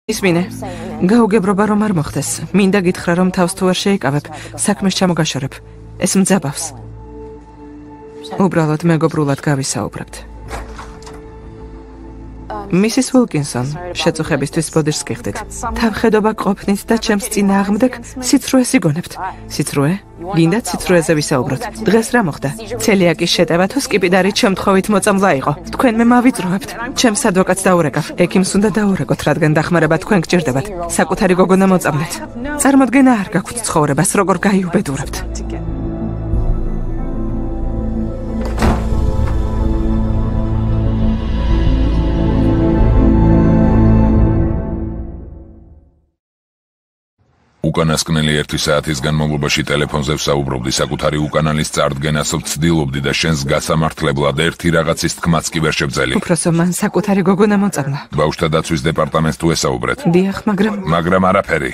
ისმინე, გაუგებრობა რომ არ მოხდეს. მინდა გითხრა რომ თავს თუ არ შეიკავებ, საქმეს ჩამოგაშორებ. ეს მძაბავს. უბრალოდ მეგობრულად გავისაუბრებთ. მისის ვილკინსონ, შეწუხებისთვის ბოდიშს გიხდით. თავხედობა ყოფნით და ჩემს წინააღმდეგ სიცრუეს იგონებთ. სიცრუე? გინდათ სიცრუეზე ვისაუბროთ. დღეს რა მოხდა? ცელიაკის შეტევა თუ სკიპიდარი შემთხვევით მოწამლა იყო. თქვენ მე მავიწროებთ. ჩემს ადვოკატს დაურეკავ. ექიმს უნდა დაურეკოთ, რადგან დახმარება თქვენ გჭირდებათ. საკუთარი გოგონა მოწამლეთ. წარმოდგენა არ გაქვთ ცხოვრებას, როგორ გაიუბედურებთ. უკანასკნელი 1 საათის განმავლობაში ტელეფონზე ვსაუბრობდი, საკუთარი უკანალის წარდგენას ვცდილობდი და შენს გასამართლებლად ერთი რაღაცის თქმაც კი ვერ შევძელი. უпросо მან საკუთარი გოგონა მოწამლა. ბავშვთა დაცვის დეპარტამენტს თუ ესაუბრეთ? დიახ, მაგრამ არაფერი.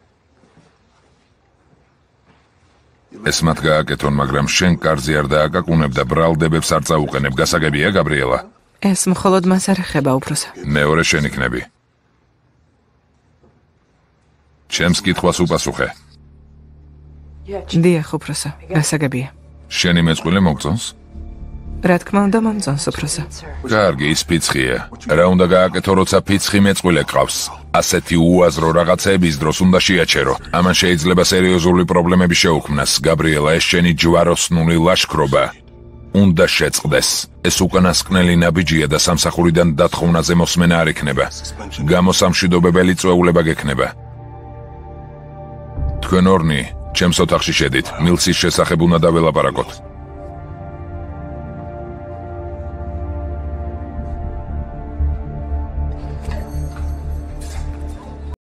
ეს მათ გააკეთონ, მაგრამ შენ კარზე არ დააკაკუნებ და ბრალდებებს არ წაუყენებ. გასაგებია, გაბრიელა? ეს მხოლოდ მას არ ეხება, უпросо. მეორე შენ იქნები. ჩემს კითხვას უპასუხე. დიახ, უпросо. გასაგებია. შენი მეწყვილე მოგწონს? რა თქმა უნდა, მომწონს, უпросо. კარგი, ის ფიცხია. რა უნდა გააკეთო, როცა ფიცხი მეწყვილე ყავს? ასეთი უაზრო რაღაცების დროს უნდა შეაჩერო. ამან შეიძლება სერიოზული პრობლემები შეუქმნას. გაბრიელა, ეს შენი ჯვაროსნული ლაშქრობა უნდა შეწყდეს. ეს უკანასკნელი ნაბიჯია და სამსახურიდან დათხოვნაზე მოსმენა არ იქნება. გამოსამშვიდობებელი წვეულება გექნება. თქვენ ორნი ჩემს ოთახში შედით. მილსის შესახებ უნდა დაველაპარაკოთ.